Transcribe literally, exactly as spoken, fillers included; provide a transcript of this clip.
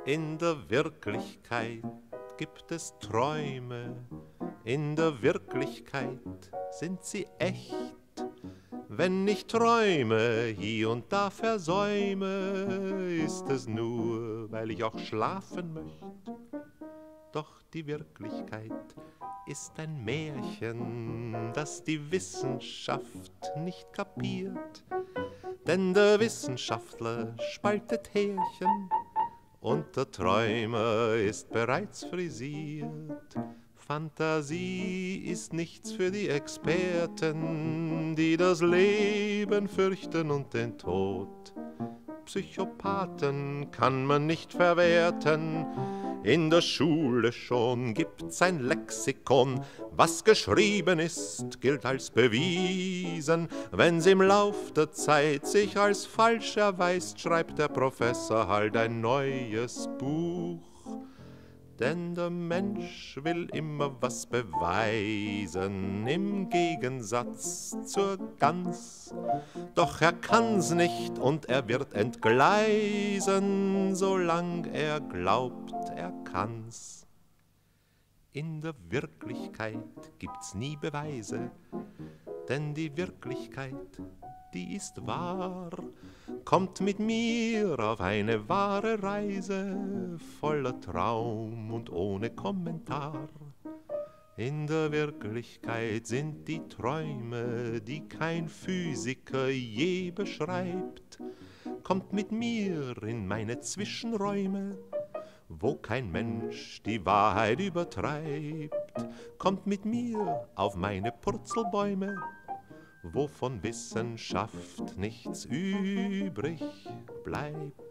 In der Wirklichkeit gibt es Träume, in der Wirklichkeit sind sie echt. Wenn ich träume, hier und da versäume, ist es nur, weil ich auch schlafen möchte. Doch die Wirklichkeit ist ein Märchen, das die Wissenschaft nicht kapiert. Denn der Wissenschaftler spaltet Härchen und der Träumer ist bereits frisiert. Fantasie ist nichts für die Experten, die das Leben fürchten und den Tod. Psychopathen kann man nicht verwerten, in der Schule schon gibt's ein Lexikon. Was geschrieben ist, gilt als bewiesen. Wenn's im Lauf der Zeit sich als falsch erweist, schreibt der Professor halt ein neues Buch. Denn der Mensch will immer was beweisen, im Gegensatz zur Gans. Doch er kann's nicht und er wird entgleisen, solang er glaubt, er kann's. In der Wirklichkeit gibt's nie Beweise, denn die Wirklichkeit, die ist wahr. Kommt mit mir auf eine wahre Reise, voller Traum und ohne Kommentar. In der Wirklichkeit sind die Träume, die kein Physiker je beschreibt. Kommt mit mir in meine Zwischenräume, wo kein Mensch die Wahrheit übertreibt. Kommt mit mir auf meine Purzelbäume, wo von Wissenschaft nichts übrig bleibt.